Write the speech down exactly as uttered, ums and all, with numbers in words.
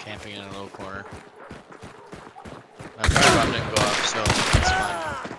camping in a little corner. My fire bomb didn't go up, so that's fine.